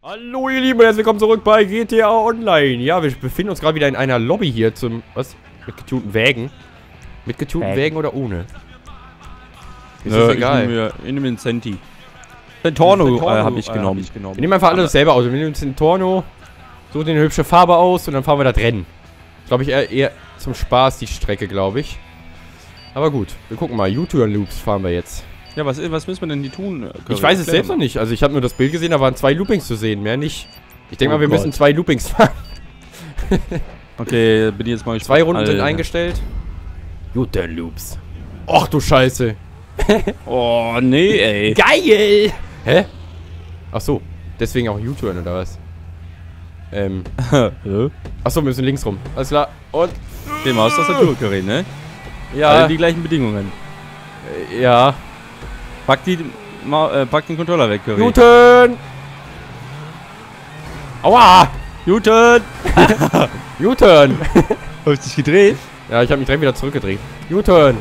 Hallo ihr Lieben und herzlich willkommen zurück bei GTA Online. Ja, wir befinden uns gerade wieder in einer Lobby hier zum... Was? Mit getunten Wägen? Mit getunten Wägen oder ohne? Ist das egal. Ich nehme den Centi. Centorno habe ich genommen. Wir nehmen einfach alle dasselbe Auto. Wir nehmen den Centorno, suchen eine hübsche Farbe aus und dann fahren wir das Rennen. Glaube ich eher zum Spaß die Strecke, glaube ich. Aber gut, wir gucken mal. U-Turn-Loops fahren wir jetzt. Ja, was müssen wir denn die tun? Ich weiß es selbst noch nicht. Also ich habe nur das Bild gesehen, da waren 2 Loopings zu sehen, mehr nicht. Ich denke mal, wir müssen 2 Loopings fahren. Okay, bin jetzt mal... 2 Runden sind eingestellt. U-Turn-Loops. Och du Scheiße. Oh, nee, ey. Geil! Hä? Ach so, deswegen auch U-Turn oder was? Achso, wir müssen links rum. Alles klar. Und... Geh mal aus der Tastatur, Karin, ne? Ja. Alle die gleichen Bedingungen. Ja. Pack den Controller weg, Karin. U-Turn! Aua! U-Turn! U-Turn! Hast du dich gedreht? Ja, ich habe mich direkt wieder zurückgedreht. U-Turn!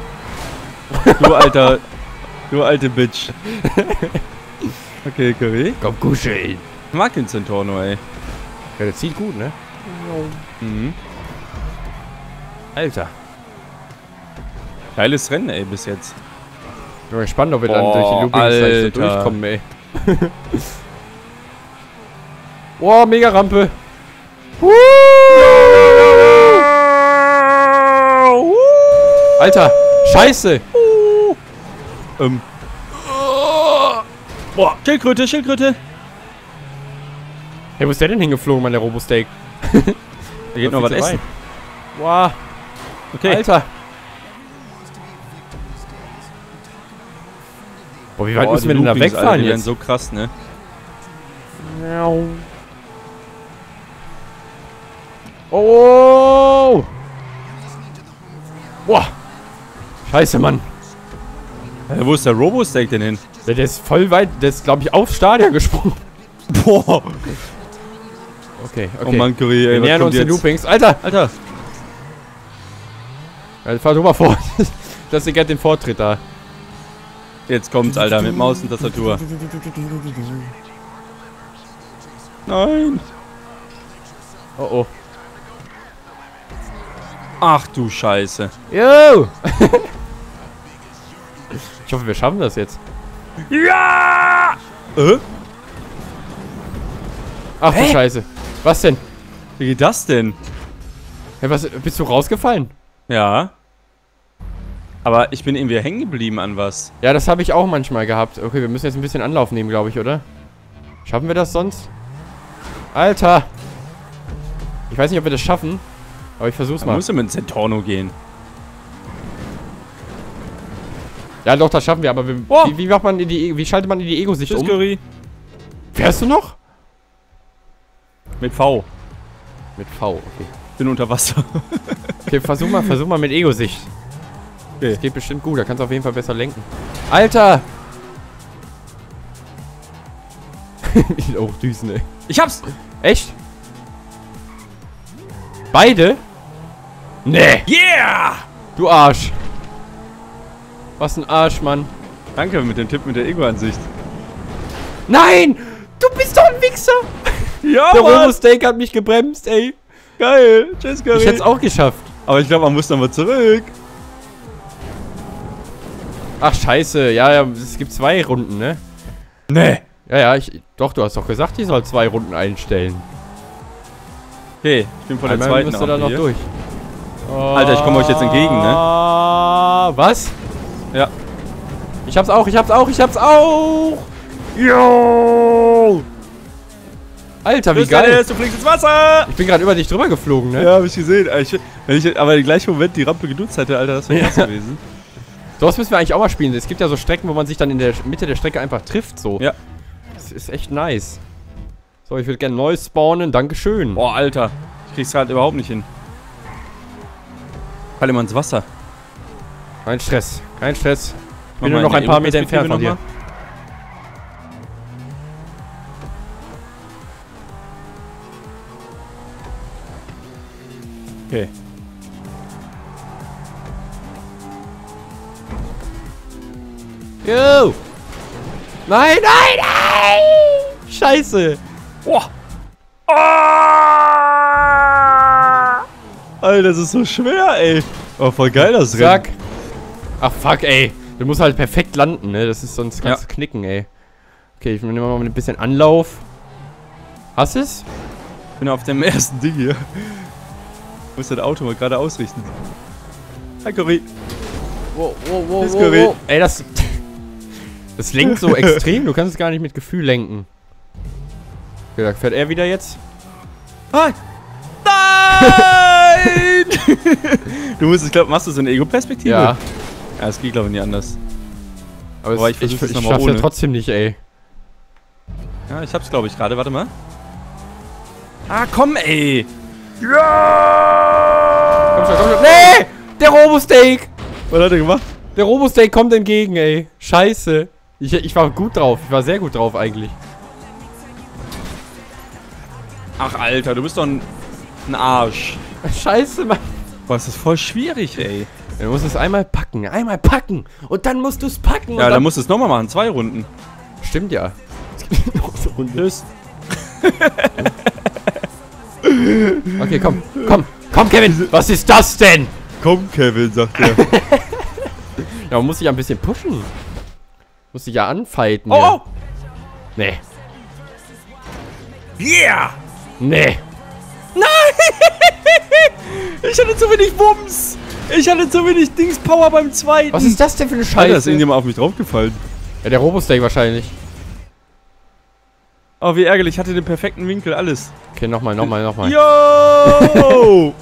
Du alte Bitch. Okay, Karin. Komm, kuscheln. Ich mag den Centorno, ey. Ja, der zieht gut, ne? Mhm. Alter. Geiles Rennen, ey, bis jetzt. Ich bin mal gespannt, ob wir dann durch die Loopings so durchkommen, ey. Boah, mega Rampe. Alter, Scheiße. Boah, Schildkröte. Hey, wo ist der denn hingeflogen, Mann, der Robosteak? Da geht noch was essen. Boah. Okay. Alter. Boah, wie weit müssen wir denn da wegfahren, Alter, die jetzt? werden so krass, ne? Oh! Boah! Scheiße, Mann. Wo ist der Robosteak denn hin? Der ist voll weit, der ist, glaube ich, aufs Stadion gesprungen. Boah! Okay. Oh Mann, Curry, ey, wir nähern uns den Loopings. Alter! Alter! Ja, fahr du mal vor. Dass ihr gerne den Vortritt da. Jetzt kommt's, Alter, mit Maus und Tastatur. Nein! Oh oh. Ach du Scheiße. Yo! Ich hoffe, wir schaffen das jetzt. Ja! Ach du Scheiße. Was denn? Wie geht das denn? Hey, was, bist du rausgefallen? Ja. Aber ich bin irgendwie hängen geblieben an was. Ja, das habe ich auch manchmal gehabt. Okay, wir müssen jetzt ein bisschen Anlauf nehmen, glaube ich, oder? Schaffen wir das sonst? Alter! Ich weiß nicht, ob wir das schaffen, aber ich versuch's mal. Man muss ja mit dem Centorno gehen. Ja, doch, das schaffen wir, aber wie macht man wie schaltet man in die Ego-Sicht um? Curry. Fährst du noch? Mit V. Mit V, okay. Bin unter Wasser. Okay, versuch mal mit Ego-Sicht. Okay. Das geht bestimmt gut, da kannst du auf jeden Fall besser lenken. Alter! Wie auch Düsen, ey. Ich hab's! Echt? Beide? Nee! Yeah! Du Arsch! Was ein Arsch, Mann. Danke mit dem Tipp mit der Ego-Ansicht. Nein! Du bist doch ein Wichser! Ja, Der Robosteak hat mich gebremst, ey. Geil! Tschüss, Curry. Ich hätte es auch geschafft. Aber ich glaube, man muss nochmal zurück. Ach, scheiße. Ja, es gibt 2 Runden, ne? Nee. Ja, doch, du hast doch gesagt, ich soll 2 Runden einstellen. Okay, ich bin von der Einmal zweiten müsst ihr da noch hier. durch. Alter, ich komme euch jetzt entgegen, ne? Was? Ja. Ich hab's auch! Yo! Alter, wie geil! Dennis, du fliegst ins Wasser! Ich bin gerade über dich drüber geflogen, ne? Ja, hab ich gesehen. Wenn ich aber im gleichen Moment die Rampe genutzt hätte, Alter, das wäre krass gewesen. Sowas müssen wir eigentlich auch mal spielen. Es gibt ja so Strecken, wo man sich dann in der Mitte der Strecke einfach trifft, so. Ja. Das ist echt nice. So, ich würde gerne neu spawnen. Dankeschön. Boah, Alter. Ich krieg's halt überhaupt nicht hin. Fall immer ins Wasser. Kein Stress. Kein Stress. Ich bin Mach nur mal noch ein paar Meter Ego-Perspektive entfernt von dir. noch mal. Okay. Yo! Nein! Scheiße! Oh. Oh. Alter, das ist so schwer, ey. Oh, voll geil das Rennen. Zack. Ach, fuck, ey. Du musst halt perfekt landen, ne? Das ist sonst kannst du knicken, ey. Okay, ich nehme mal ein bisschen Anlauf. Hast du es? Ich bin auf dem ersten Ding hier. Ich muss das Auto mal gerade ausrichten. Hi, Cory. Wow. Ey, das lenkt so extrem. Du kannst es gar nicht mit Gefühl lenken. Okay, da fährt er wieder jetzt. Hi. Nein! Du musst es, machst du so eine Ego-Perspektive? Ja. Ja, das geht, glaube ich, nicht anders. Aber ich schaff's ja trotzdem nicht, ey. Ja, ich hab's, glaube ich, gerade. Warte mal. Ah, komm, ey! Ja! Komm schon. Nee! Der Robo-Steak! Was hat er gemacht? Der Robo-Steak kommt entgegen, ey. Scheiße. Ich war gut drauf. Ich war sehr gut drauf, eigentlich. Ach, Alter, du bist doch ein Arsch. Scheiße, Mann. Boah, das ist voll schwierig, ey. Du musst es einmal packen. Und dann musst du es packen. Ja, dann musst du es nochmal machen. 2 Runden. Stimmt ja. Tschüss. Okay, komm, Kevin. Was ist das denn? Komm, Kevin, sagt er. Ja, man muss sich ja ein bisschen pushen. Muss sich ja anfighten. Oh! Nee. Yeah! Nee. Nein! Ich hatte zu wenig Wumms! Ich hatte zu wenig Dings-Power beim zweiten! Was ist das denn für eine Scheiße? Alter, ist irgendjemand auf mich draufgefallen. Ja, der Robo-Steak wahrscheinlich. Oh, wie ärgerlich. Ich hatte den perfekten Winkel, alles. Okay, nochmal. Yo!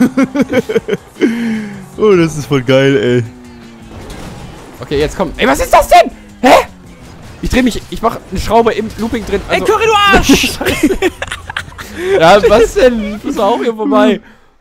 Oh, das ist voll geil, ey. Okay, jetzt komm. Ey, was ist das denn? Hä? Ich dreh mich. Ich mach eine Schraube im Looping drin. Also, ey, Cory, du Arsch! Ja, was denn? Du bist auch hier vorbei.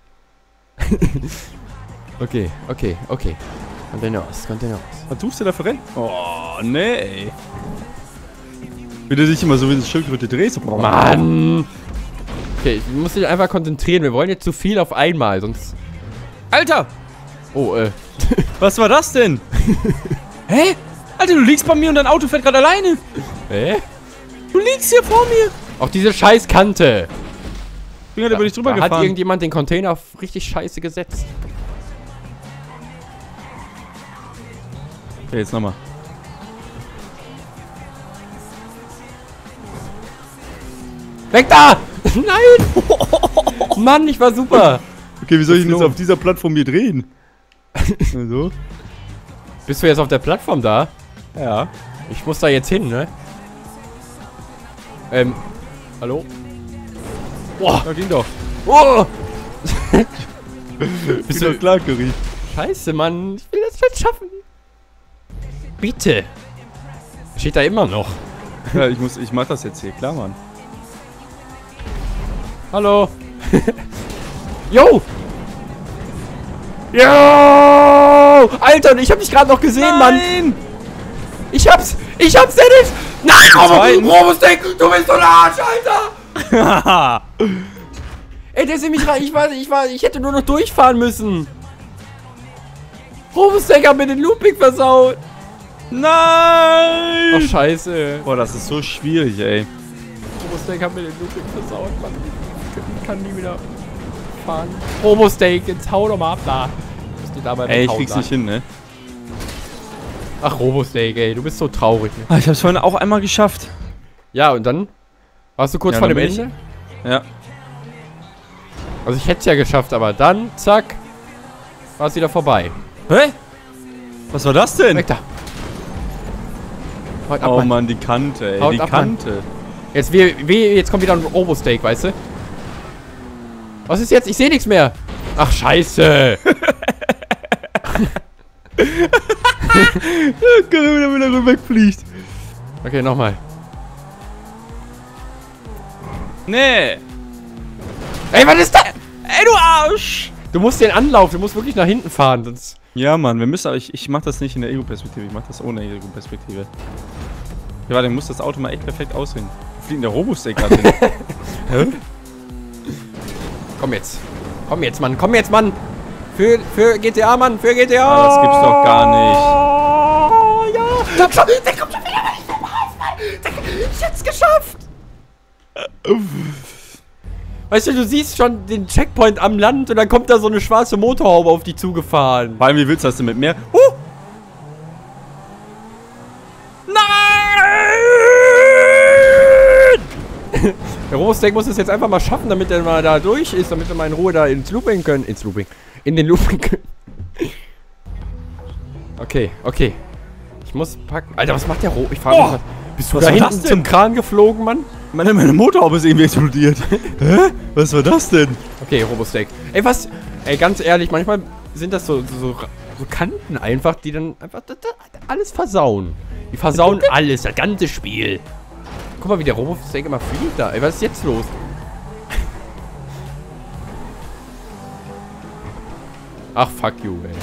Okay. Kontinuos. Was tust du da für Rennen? Oh, nee, ey. Wie du dich immer so wie eine Schildkröte drehst. Mann! Okay, du musst dich einfach konzentrieren. Wir wollen jetzt zu viel auf einmal, sonst... Alter! Oh, Was war das denn? Hä? Alter, du liegst bei mir und dein Auto fährt gerade alleine. Hä? Du liegst hier vor mir. Auch diese scheiß Kante. Ich bin gerade über dich drüber gefahren. Hat irgendjemand den Container auf richtig scheiße gesetzt? Okay, jetzt nochmal. Weg da! Nein! Mann, ich war super. Okay, wie soll ich denn jetzt auf dieser Plattform hier drehen? So. Bist du jetzt auf der Plattform da? Ja. Ich muss da jetzt hin, ne? Hallo? Boah, da ging doch. Oh! Bist du klar, Cory? Scheiße, Mann. Ich will das nicht schaffen. Bitte. Steht da immer noch. Ja, ich mach das jetzt hier, klar, Mann. Hallo. Yo! Yo! Alter, ich hab dich gerade noch gesehen, Mann. Ich hab's, Dennis! Nein, Robo-Steak, du bist so ein Arsch, Alter! Ey, der ist nämlich rein. Ich hätte nur noch durchfahren müssen. Robo-Steak hat mir den Looping versaut. Nein! Oh, scheiße. Boah, das ist so schwierig, ey. Robo-Steak hat mir den Looping versaut, Mann. Ich kann nie wieder fahren. Robo-Steak, jetzt hau doch mal ab da. Ey, ich krieg's nicht hin, ne? Ach, Robo-Steak, ey, du bist so traurig. Ne? Ah, ich hab's vorhin auch einmal geschafft. Ja, und dann? Warst du kurz vor dem Ende? Ja. Also ich hätte es ja geschafft, aber dann, zack, war es wieder vorbei. Hä? Was war das denn? Weg da. Haut ab, Mann, die Kante, ey. Haut die ab, Kante. Mann. Jetzt, jetzt kommt wieder ein Robo-Steak, weißt du? Was ist jetzt? Ich sehe nichts mehr. Ach, scheiße. Wenn er wegfliegt. Okay, nochmal. Nee. Ey, was ist das? Ey, du Arsch. Du musst den Anlauf, du musst wirklich nach hinten fahren, sonst... Ja, Mann, wir müssen, ich mach das nicht in der Ego-Perspektive, ich mach das ohne Ego-Perspektive. Ja, warte, ich muss das Auto mal echt perfekt ausrichten. Wo fliegt denn der Robo-Steak gerade hin? Hä? Komm jetzt, Mann, komm jetzt, Mann! Für GTA, Mann, für GTA! Ah, das gibt's doch gar nicht. Ja! Der kommt schon wieder, weil ich vorbei, Mann! Ich hab's geschafft! Weißt du siehst schon den Checkpoint am Land und dann kommt da so eine schwarze Motorhaube auf die zugefahren. Vor allem, wie willst du das denn mit mehr? Der Robostake muss es jetzt einfach mal schaffen, damit er mal da durch ist, damit wir mal in Ruhe da ins Looping können. In den Looping können. Okay, okay. Ich muss packen. Alter, was macht der Ro? Ich frage mich, was. Bist du da hinten zum Kran geflogen, Mann? Meine Motorhaube ist irgendwie explodiert. Hä? Was war das denn? Okay, Robostake. Ey, was? Ey, ganz ehrlich, manchmal sind das so Kanten einfach, die dann einfach alles versauen. Die versauen alles, das ganze Spiel. Guck mal, wie der Robostake immer fliegt da. Ey, was ist jetzt los? Ach, fuck you, ey.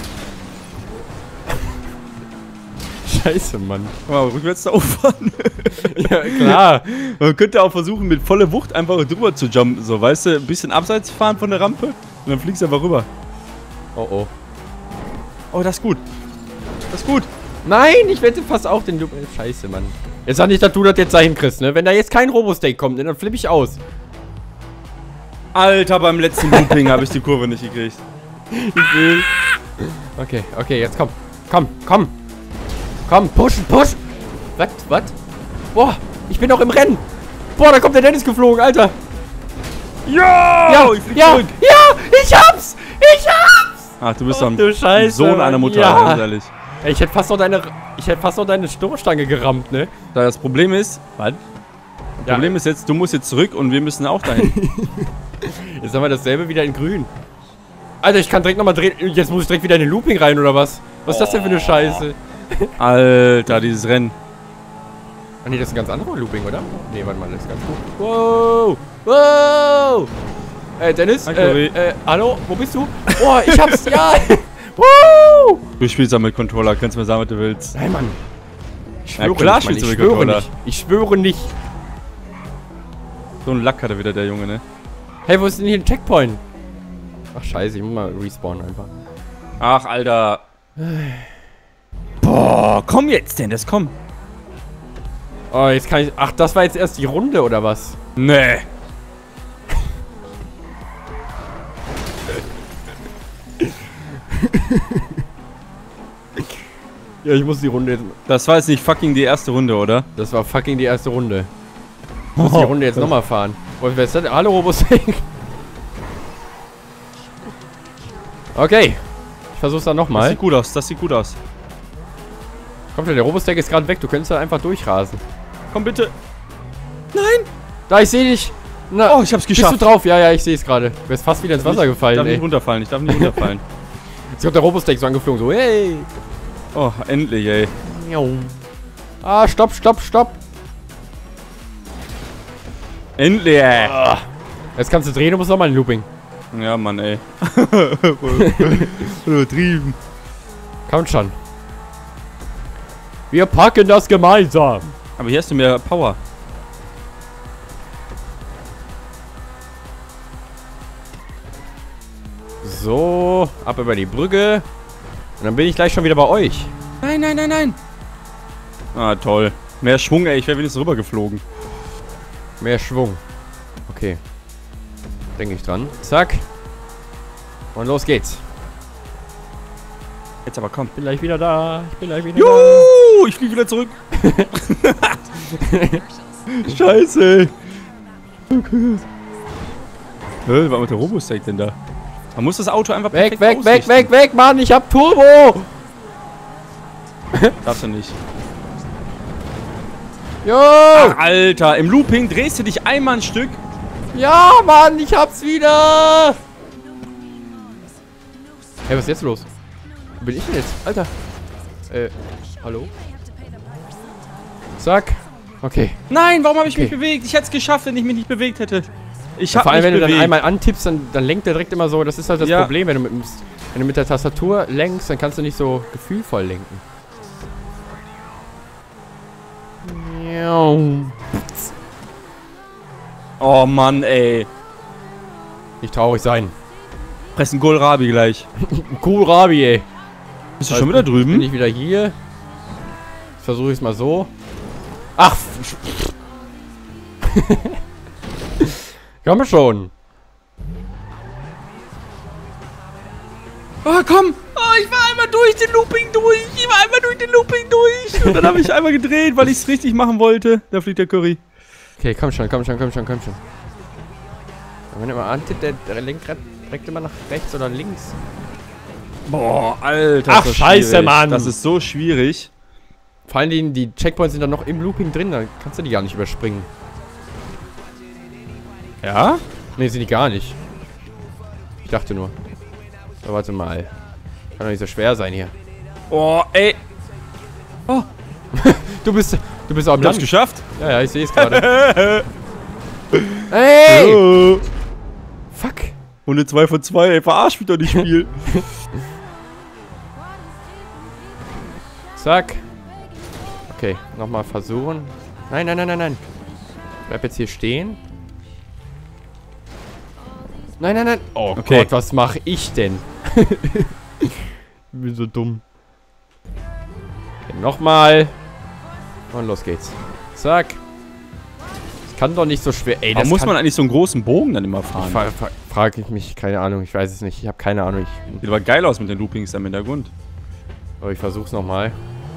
Scheiße, Mann. Mal rückwärts da auffahren. Ja, klar. Man könnte auch versuchen, mit voller Wucht einfach drüber zu jumpen. So, weißt du, ein bisschen abseits fahren von der Rampe und dann fliegst du einfach rüber. Oh, oh. Oh, das ist gut. Das ist gut. Nein, ich wette fast auch den Loop. Scheiße, Mann. Jetzt sag nicht, dass du das jetzt dahin kriegst, ne? Wenn da jetzt kein Robostake kommt, dann flippe ich aus. Alter, beim letzten Looping habe ich die Kurve nicht gekriegt. Ich will. Okay, okay, jetzt komm. Komm, komm. Komm, pushen, push. Was? Boah, ich bin noch im Rennen. Boah, da kommt der Dennis geflogen, Alter. Ja, ich flieg ja, zurück. ja, ich hab's. Ach, du bist Oh, doch du Scheiße, ein Sohn einer Mutter, ja. ganz ehrlich. Ey, ich hätte fast noch deine Stoßstange gerammt, ne? Das Problem ist, was? Das Problem ist jetzt, du musst jetzt zurück und wir müssen auch dahin. Jetzt haben wir dasselbe wieder in grün. Alter, ich kann direkt nochmal drehen. Jetzt muss ich direkt wieder in den Looping rein, oder was? Was ist das denn für eine Scheiße? Alter, dieses Rennen. Ah, nee, das ist ein ganz anderer Looping, oder? Nee, warte mal, das ist ganz gut. Wow! Wow! Dennis, hallo, wo bist du? Oh, ich hab's, ja! Woo! Du spielst ja mit Controller, kannst mir sagen, was du willst. Nein, Mann. Ich schwöre Ja, klar nicht, Mann. spielst du Ich mit schwöre Controller. nicht. Ich schwöre nicht. So ein Lack hat er wieder, der Junge, ne? Hey, wo ist denn hier ein Checkpoint? Ach, scheiße, ich muss mal respawnen einfach. Ach, Alter. Boah, komm jetzt, Dennis, komm. Oh, jetzt kann ich... Ach, das war jetzt erst die Runde, oder was? Nee. Ja, ich muss die Runde jetzt... Das war jetzt nicht fucking die erste Runde, oder? Das war fucking die erste Runde. Ich muss die Runde jetzt nochmal fahren. Oh, wer ist das? Hallo, Robostake. Okay. Ich versuch's dann Das nochmal. sieht gut aus, das sieht gut aus. Kommt schon, der Robostake ist gerade weg. Du könntest da einfach durchrasen. Komm bitte. Da, ich sehe dich. Na, Oh, ich hab's geschafft. bist du drauf? Ja, ja, ich sehe es gerade. Du bist fast wieder ins Wasser gefallen, Ich darf ey. nicht runterfallen, ich darf nicht runterfallen. Jetzt kommt der Robostake so angeflogen. So, hey. Oh, endlich, ey. Ah, stopp, stopp, stopp. Endlich, ey. Ah. Jetzt kannst du drehen, du musst nochmal ein Looping. Ja, Mann, ey. Übertrieben. Kommt schon. Wir packen das gemeinsam. Aber hier hast du mehr Power. So, ab über die Brücke. Und dann bin ich gleich schon wieder bei euch. Nein, nein, nein, nein. Ah, toll. Mehr Schwung, ey. Ich wäre wenigstens rübergeflogen. Mehr Schwung. Okay. Denke ich dran. Zack. Und los geht's. Jetzt aber komm. Ich bin gleich wieder da. Ich bin gleich wieder Juhu! Ich fliege wieder zurück. Scheiße. Hä, was macht der Robostake denn da? Man muss das Auto einfach da. Weg, perfekt weg, weg, weg, weg, Mann. Ich hab Turbo. Darfst du nicht. Jo. Ach, Alter, im Looping drehst du dich einmal ein Stück. Ja, Mann. Ich hab's wieder. Hey, was ist jetzt los? Wo bin ich denn jetzt? Alter. Hallo? Zack. Okay. Nein, warum habe ich Okay. mich bewegt? Ich hätte es geschafft, wenn ich mich nicht bewegt hätte. Ich Ja, habe vor allem, mich wenn du bewegt. dann einmal antippst, dann lenkt der direkt immer so. Das ist halt das Ja. Problem, wenn du mit der Tastatur lenkst, dann kannst du nicht so gefühlvoll lenken. Oh Mann, ey. Nicht traurig sein. Fressen Kohlrabi gleich. Cool, Rabi, ey. Bist du schon wieder Bin drüben? ich wieder hier. Jetzt versuche ich es mal so. Ach! Komm schon. Oh, komm! Oh, ich war einmal durch den Looping durch! Ich war einmal durch den Looping durch! Und dann habe ich einmal gedreht, weil ich es richtig machen wollte. Da fliegt der Curry. Okay, komm schon. Wenn man immer antippt, der Lenkrad direkt immer nach rechts oder links. Boah, Alter. Ach, scheiße, Mann! Das ist so schwierig. Vor allem die Checkpoints sind dann noch im Looping drin, dann kannst du die gar nicht überspringen. Ja? Ne, sind die gar nicht. Ich dachte nur. So, warte mal. Kann doch nicht so schwer sein hier. Oh, ey. Oh. du bist auch am Du hast Land. geschafft? Ja, ich sehe es gerade. Hey! Oh. Fuck. Runde 2 von 2, ey, verarsch mich doch nicht Spiel. Zack. Okay, nochmal versuchen. Nein. Bleib jetzt hier stehen. Nein. Oh Okay. Gott, was mache ich denn? Ich bin so dumm. Okay, nochmal. Und los geht's. Zack. Das kann doch nicht so schwer. Ey, Aber das muss man eigentlich so einen großen Bogen dann immer fahren? Frage ich mich, keine Ahnung, ich weiß es nicht. Ich habe keine Ahnung. Sieht aber geil aus mit den Loopings im Hintergrund. Aber ich versuch's nochmal.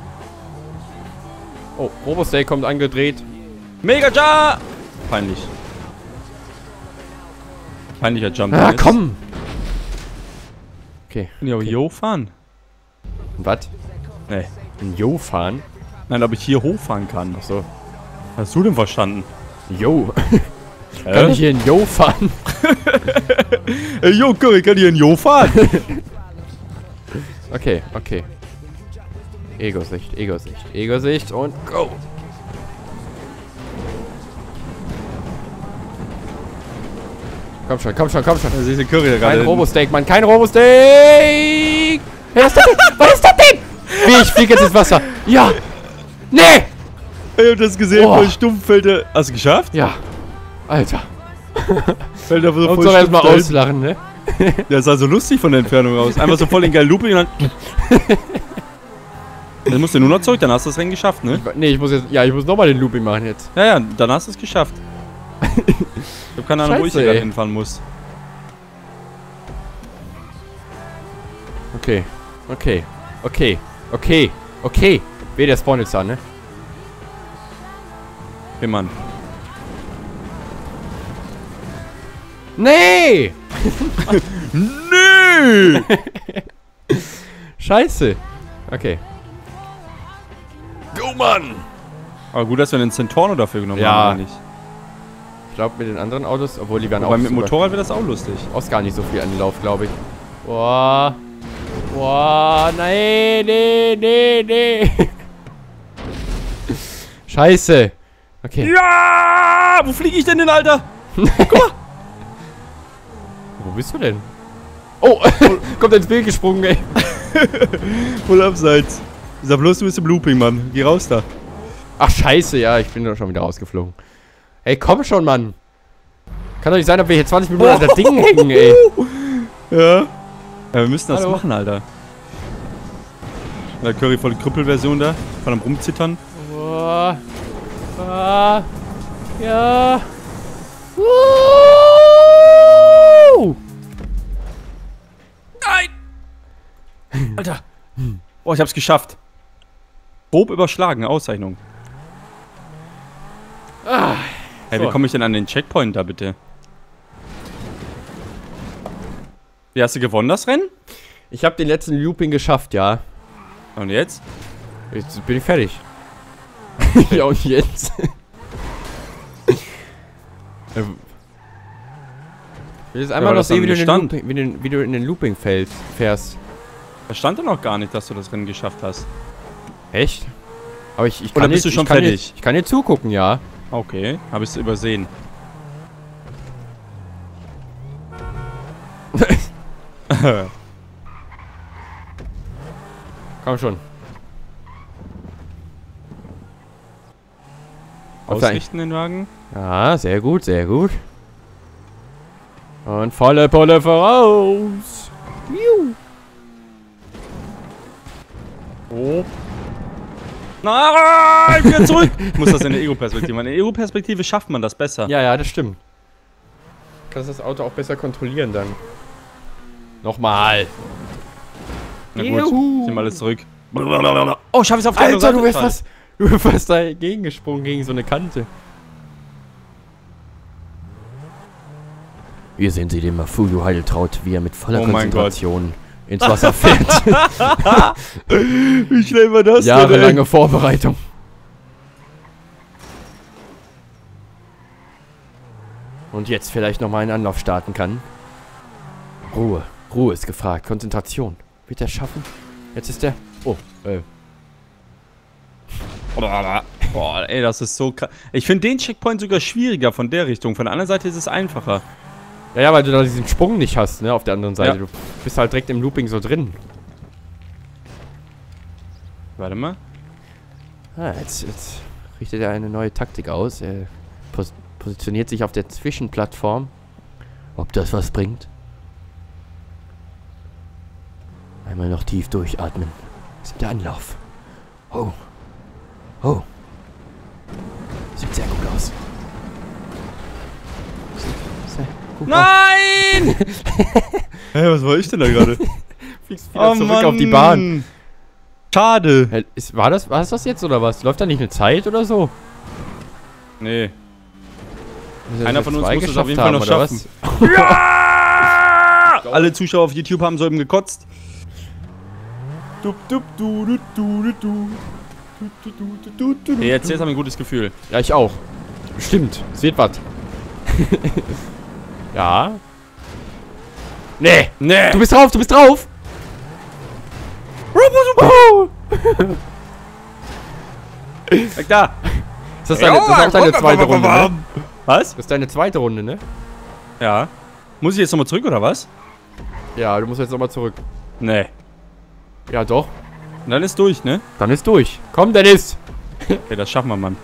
Oh, Robostay kommt angedreht. Mega Jump! Peinlich. Peinlicher Jump. Ah, jetzt. komm! Okay. Kann ich auch hier hochfahren? Was? Nee. Ein Yo fahren? Nein, ob ich hier hochfahren kann. Achso. Hast du denn verstanden? Yo. Kann ich hier ein Yo fahren? Ey, yo, Curry, kann ich hier ein Yo fahren? Okay. Ego-Sicht und go! Komm schon. Da sehe ich den Curry da gerade. Kein Robosteak, Mann, kein Robosteak! Hey, was ist das denn? Was ist das denn? Wie, ich fliege jetzt ins Wasser. Ja! Nee! Ich hab das gesehen, Oh. voll stumpf fällt der. Hast du geschafft? Ja. Alter. Fällt der so Und voll so stumpf erstmal dahin. auslachen, ne? Der sah so lustig von der Entfernung aus. Einfach so voll den geilen Looping und dann. Dann musst du nur noch zurück, dann hast du das Rennen geschafft, ne? Nee, ich muss nochmal den Looping machen jetzt. Ja, dann hast du es geschafft. Ich hab keine Ahnung, wo ich Scheiße, hier gerade ey. hinfahren muss. Okay. Wer der Spawn jetzt an, ne? Hey, Mann. Nee! Nö! Scheiße. Okay. Go, Mann! Aber gut, dass wir den Centorno dafür genommen Ja. haben, eigentlich. Ich glaube mit den anderen Autos, obwohl die werden Aber auch mit dem super- Motorrad wäre das auch lustig. Aus gar nicht so viel Anlauf, glaube ich. Boah, nein, nee. Scheiße. Okay. Ja! Wo fliege ich denn hin, Alter? Wo bist du denn? Oh, kommt ins Bild gesprungen, ey. Voll abseits. Ich sag bloß, du bist im Looping, Mann. Geh raus da. Ach, scheiße, ja, ich bin doch schon wieder rausgeflogen. Ey, komm schon, Mann. Kann doch nicht sein, dass wir hier 20 Minuten an das Ding hängen, ey. Ja. Ja, wir müssen das Hallo. machen, Alter. Der Curry voll Krüppelversion da. Von am Rumzittern. Boah. Ja. Nein! Alter. Oh, ich hab's geschafft. Grob überschlagen, Auszeichnung. Hey, wie So. komme ich denn an den Checkpoint da bitte? Wie hast du gewonnen, das Rennen? Ich habe den letzten Looping geschafft, ja. Und jetzt? Jetzt bin ich fertig. Ja, und jetzt? Ich will jetzt einmal aber noch das sehen, wie dann du, Stand. wie du in den Looping fährst. Da stand doch noch gar nicht, dass du das Rennen geschafft hast. Echt? Aber ich Oder kann bist dir- du schon ich kann dir- fertig? Ich kann dir zugucken, ja. Okay, habe ich es übersehen. Komm schon. Ausrichten den Wagen. Ja, sehr gut, sehr gut. Und volle Pulle voraus. Juhu. Oh. Nein, wieder zurück! Ich muss das in der Ego-Perspektive. In der Ego-Perspektive schafft man das besser. Ja, das stimmt. kannst das Auto auch besser kontrollieren dann. Nochmal. Na gut, ich nehme alles zurück. Oh, ich hab es auf die andere Alter, Seite du bist fast dagegen gesprungen, gegen so eine Kante. Hier sehen Sie den Mafuyu Heideltraut, wie er mit voller Konzentration ins Wasser fährt. Wie schnell war das denn? Jahrelange Vorbereitung. Und jetzt vielleicht nochmal einen Anlauf starten kann. Ruhe. Ruhe ist gefragt. Konzentration. Wird er schaffen? Jetzt ist der... Oh, Boah, ey, das ist so krass. Ich finde den Checkpoint sogar schwieriger von der Richtung. Von der anderen Seite ist es einfacher. Ja, weil du da diesen Sprung nicht hast, ne, auf der anderen Seite. Ja. Du bist halt direkt im Looping so drin. Warte mal. Ah, jetzt richtet er eine neue Taktik aus. Er positioniert sich auf der Zwischenplattform. Ob das was bringt? Einmal noch tief durchatmen. Sieht der Anlauf. Oh. Oh. Sieht sehr gut aus. Sehr gut aus. Nein! Hä, was war ich denn da gerade? Fliegst wieder zurück auf die Bahn. Schade. Hä, war es das jetzt oder was? Läuft da nicht eine Zeit oder so? Nee. Müssen Einer wir von uns zwei muss es auf jeden geschafft Fall noch haben, oder schaffen. was? Ja! Alle Zuschauer auf YouTube haben soeben gekotzt. Hey, jetzt haben wir ein gutes Gefühl. Ja, ich auch. Stimmt. Seht was. Ja. Nee. Nee. Du bist drauf, du bist drauf. Weg da. Ist das, das ist auch deine zweite Runde, ne? Was? Das ist deine zweite Runde, ne? Ja. Muss ich jetzt nochmal zurück, oder was? Ja, du musst jetzt nochmal zurück. Nee. Ja, doch. Und dann ist durch, ne? Dann ist durch. Komm, Dennis. Okay, das schaffen wir, Mann.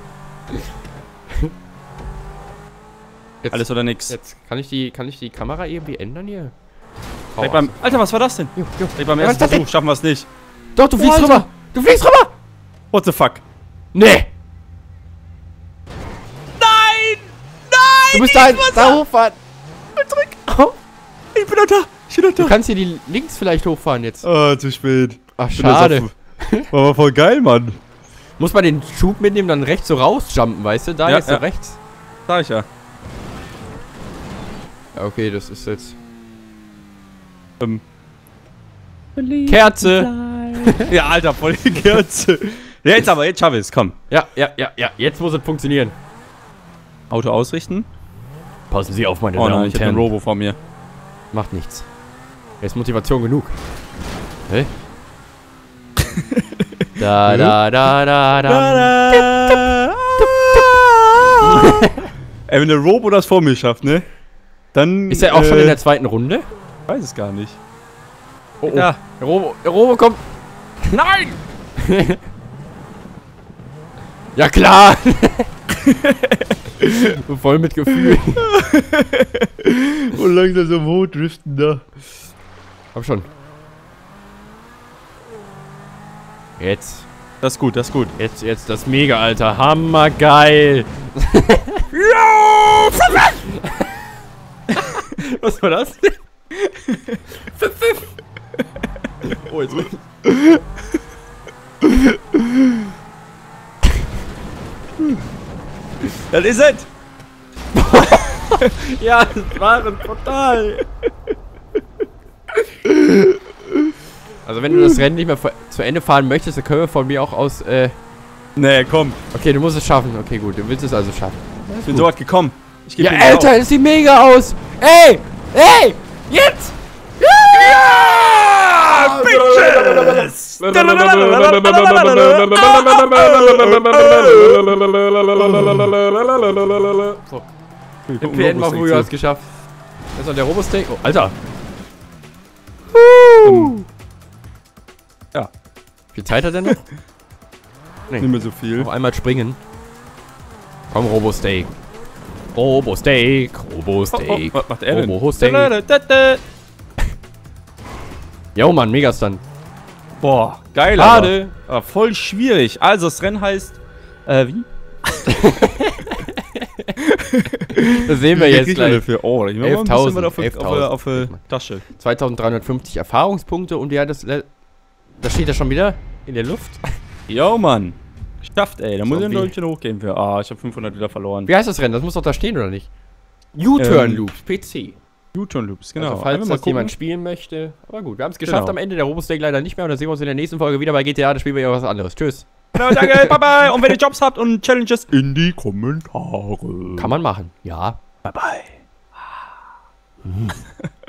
Jetzt, Alles oder nix. Jetzt kann ich die Kamera irgendwie ändern hier? Direkt beim, Alter, was war das denn? Jo. Direkt beim Was ersten ist das denn? Versuch schaffen wir es nicht. Doch, du fliegst Alter. rüber. Du fliegst rüber. What the fuck? Nee. Nein! Du musst da hochfahren. Zurück! Oh. Ich bin noch da! Ich bin noch Du da! kannst hier die links vielleicht hochfahren jetzt. Oh, zu spät. Ach, schade. War aber voll geil, Mann. Muss man den Schub mitnehmen, dann rechts so rausjumpen, weißt du? Da Ja, jetzt so ja. rechts. Sag ich ja. Ja, okay, das ist jetzt... Kerze! Ja, Alter, voll die Kerze. Ja, jetzt aber, jetzt schaffe ich es, komm. Ja, jetzt muss es funktionieren. Auto ausrichten. Passen Sie auf, meine Oh Damen nein, und ich hab einen Herren. Robo vor mir. Macht nichts. Jetzt Motivation genug. Hä? Da. Ey, wenn der Robo das vor mir schafft, ne? Dann. Ist er auch schon in der zweiten Runde? Weiß es gar nicht. Oh, oh. Ja. Der Robo kommt. Nein! Ja klar! Voll mit Gefühl. Und langsam so hochdriften da. Komm schon. Jetzt. Das ist gut, das ist gut. Jetzt das Mega, Alter. Hammergeil. Was war das? Oh, jetzt. Das ist es! Ja, das war ein total. Also wenn du das Rennen nicht mehr zu Ende fahren möchtest, dann können wir von mir auch aus, Nee, komm. Okay, du musst es schaffen. Okay, gut, du willst es also schaffen. Ich bin so weit gekommen. Ich geb Ja, dir die Alter, das sieht mega aus! Ey! Ey! Jetzt! Ja! Bitches! So. PN mal früher hast geschafft. Das ist noch der Robosteak. Oh, Alter! Ja. Wie viel Zeit hat er noch? Nicht mehr so viel. Noch einmal springen. Komm, Robosteak. Robosteak. Robosteak. Was macht er denn? Robosteak. Jo, Mann, Megastunt. Boah, geil. Schade. Aber voll schwierig. Also, das Rennen heißt. Wie? Das sehen wir jetzt gleich. Dafür. Oh, ich mache mal ein bisschen was auf Tasche. 2350 Erfahrungspunkte und ja, das steht ja schon wieder in der Luft. Jo, Mann. Geschafft, ey. Da muss ich ein Zombie. Leutchen hochgehen für. Ich habe 500 wieder verloren. Wie heißt das Rennen? Das muss doch da stehen, oder nicht? U-Turn Loops, PC. U-Turn Loops, genau. Also, falls Einfach mal das jemand gucken. spielen möchte. Aber gut, wir haben es geschafft Genau. am Ende. Der Robustech leider nicht mehr. Und dann sehen wir uns in der nächsten Folge wieder bei GTA. Da spielen wir ja was anderes. Tschüss. Genau, danke, bye bye. Und wenn ihr Jobs habt und Challenges, in die Kommentare. Kann man machen. Ja. Bye bye.